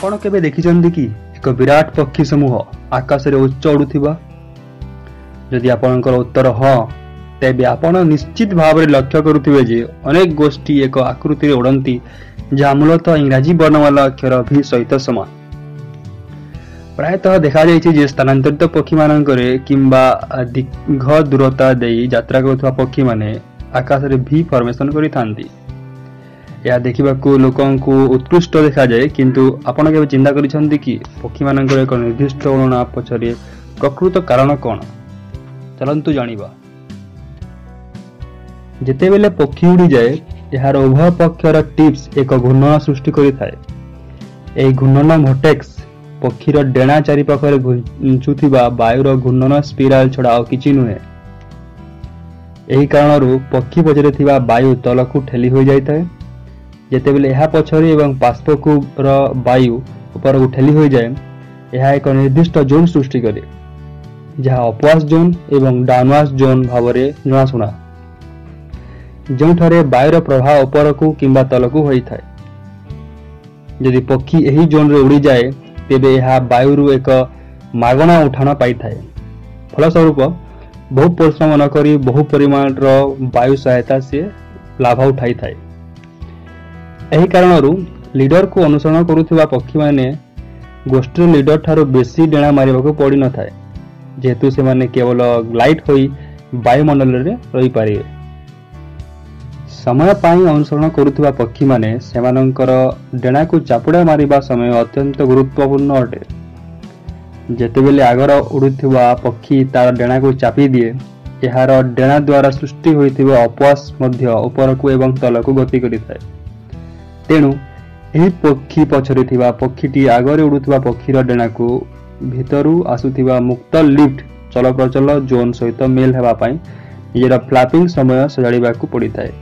आपण केबे देखिचंदी कि एक विराट पक्षी समूह आकाश रे उच्च उड़ुथिबा? यदि आपनकर उत्तर हां, तेबे आपण निश्चित भाव में लक्ष्य करुथिबे जे अनेक गोष्ठी एक आकृति रे उड़ंती जहा मूलतः इंग्राजी वर्णमाला अक्षर भी सहित समान। प्रायतः देखा जाइछि जे स्थानांतरित पक्षी मानकरे किंबा दीर्घ दूरता देई यात्रा करुथुवा पक्षी माने आकाश रे भी फॉर्मेशन करिथांती। या देखिबाकू लोकंकु उत्कृष्ट देखा जाए, किंतु आपण केबे चिंता करिसंती कि पक्षी मानकर एक निर्दिष्ट उड़ना पछरे प्रकृत कारण कोन? चलंतु जानिबा। जेतेबेले पक्षी उड़ी जाए, यार उभय पक्षर टिप्स एक घूर्णन सृष्टि करिथाए। एई घूर्णन भोटेक्स पक्षीर डेणा चारि पाखरे घुंचुथिबा वायुर घूर्णन स्पिराल छडा और किछि नुहे। एही कारणरू पक्षी पछरे थिबा वायु तलकु ठेली होई जायताए। जेतेबेले यह पछरे एवं पार्श्वकुर वायु ऊपर ठेली हो जाए, यह एक निर्दिष्ट जोन सृष्टि करे, जहाँ अपवास जोन एवं डाउनवास जोन भाव में जनाशुना, जोठारे वायुर प्रभाव ऊपर को किंबा तलकु होता है। यदि पक्षी यही जोन रे उड़ी जाए, तेबे यह वायुरु एक मागणा उठाण पाई थाए। फलस्वरूप बहु परिश्रम न करी बहु परिमाण वायु सहायता से लाभ उठाई थाए। एही कारणरू लीडर को अनुसरण करुथिबा पक्षी माने गोष्ठी लीडर ठारो बेसी डेणा मारिबाकू पड़ी न थाए, जेहेतु से माने केवल ग्लाइड होई वायुमंडल रे रही पारिबे। समय पाई अनुसरण करुथिबा पक्षी माने सेमानंकर डेणा को चापुड़ा मारिबा समय अत्यंत गुरुत्वपूर्ण अटे। जेतेबेले आगर उड़ुथिबा पक्षी तार डेणा को चापी दिए, एहार डेणा द्वारा सृष्टि होइथिबा अपवास मध्य ऊपर को एवं तलकु गति करिथाए। तेणु एही पक्षी पछरे थिबा पक्षीटी आगरे उड़ुथिबा पक्षीर डेणा को भितरु आसुथिबा मुक्त लिफ्ट चलप्रचल जोन सहित मेल हेबा पई निजर फ्लैपिंग समय सजाड़िबाकू पड़िथाए।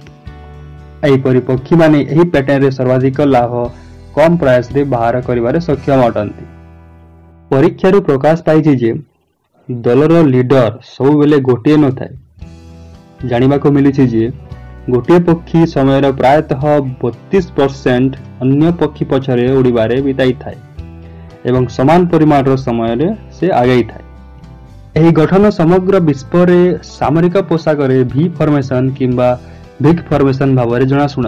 एहीपरि पक्षी माने एही पैटर्न रे सर्वाधिक लाभ कम प्रयास रे बाहर करिबारे सक्षम अटंती। परीक्षारु प्रकाश पाइछि जे दलर लीडर सब बेले गोटिए न थाए। जानिबाकू मिलिछि जे गोटे पक्षी समय प्रायतः 32% अन्य पक्षी पछरे उड़ीबारे बिताई थाए एवं समान परिमाण समय से आगई थाए। एही गठन समग्र विश्व रे सामरिक पोशाक रे भी फॉर्मेशन किंबा बिग फॉर्मेशन भाव में जनाशुना।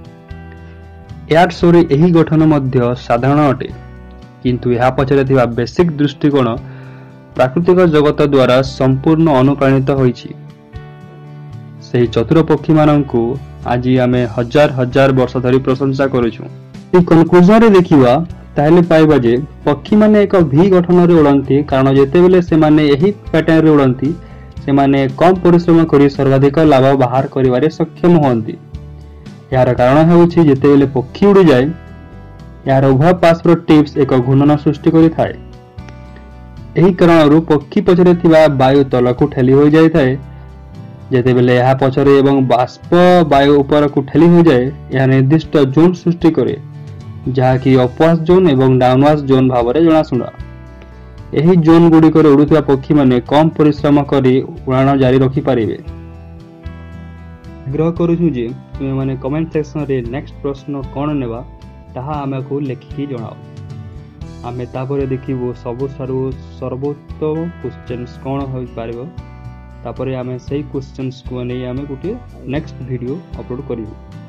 एयर शो रे एही गठन मध्य साधारण अटे, किंतु यह पछरे थिबा बेसिक दृष्टिकोण प्राकृतिक जगत द्वारा संपूर्ण अनुप्राणित होईछि। सेही चतुर पक्षी माननकु आज आमे हजार हजार वर्ष धरी प्रशंसा करूछु। ए कन्क्लूजन रे देखिबा ताहेले पाइबा जे पक्षी माने एक भी गठन रे उड़ंती, कारण जेतेबेले से माने एही पैटर्न रे उड़ंती, से माने कम परिश्रम करी सर्वाधिक लाभ बाहर करिवारे सक्षम होंती। यार कारण हेउछि जेतेबेले पक्षी उड़ी जाए, यार उभय पार्श्वर टिप्स एक घूर्णन सृष्टि करि थाए। एही कारणरू पक्षी पछरे थिबा वायु तलकु ठेली होई जाय थाए। जेतेबेले यह पछरे एवं बाष्प वायु ऊपर को ठेली हो जाए, यह निर्दिष्ट जोन सृष्टि करे, जहा कि अपवास जोन एवं डाउनवास जोन भाव में जनाशुना। एही जोन गुड़िक उड़ुथिबा पक्षी माने कम परिश्रम करी उड़ान जारी रखि पारिबे। आग्रह करूछु जे तुमे माने कमेंट सेक्शन रे नेक्स्ट प्रश्न कोन नेबा ताहा आमको लेखिकी जणाओ। आमे तापरे देखिबो सबुठारु सर्वोत्तम क्वेश्चंस कोन होई पारिबो। तापरे आमे सेही क्वेश्चंस को नै आमे गुटे नेक्स्ट वीडियो अपलोड करिबो।